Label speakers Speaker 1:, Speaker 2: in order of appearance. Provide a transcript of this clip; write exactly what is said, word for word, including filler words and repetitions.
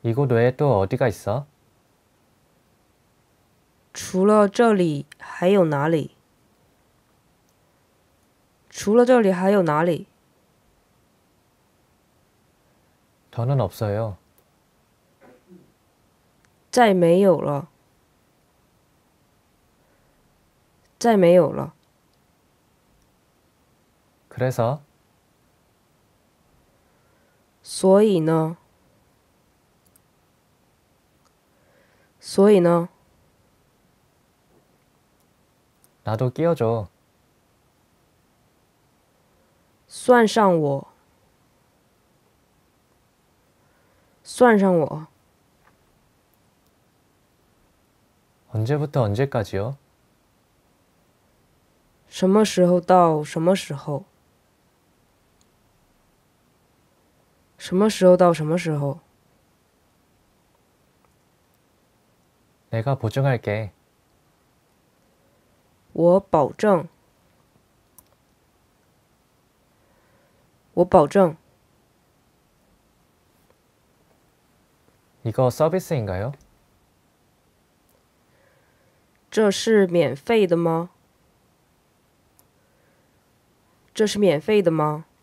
Speaker 1: 이곳 외에 또 어디가 있어?
Speaker 2: 除了这里还有哪里？除了这里还有哪里？
Speaker 1: 더는 없어요.
Speaker 2: 再没有了，再没有了。
Speaker 1: 그래서
Speaker 2: 所以呢？所以呢？
Speaker 1: 나도 끼워줘.
Speaker 2: 算上我，算上我。
Speaker 1: 언제부터 언제까지요?
Speaker 2: 什么时候到什么时候？什么时候到什么时候？
Speaker 1: 내가 보증할게.
Speaker 2: 我保证，我保证。
Speaker 1: 이거 서비스인가요?
Speaker 2: 这是免费的吗？这是免费的吗？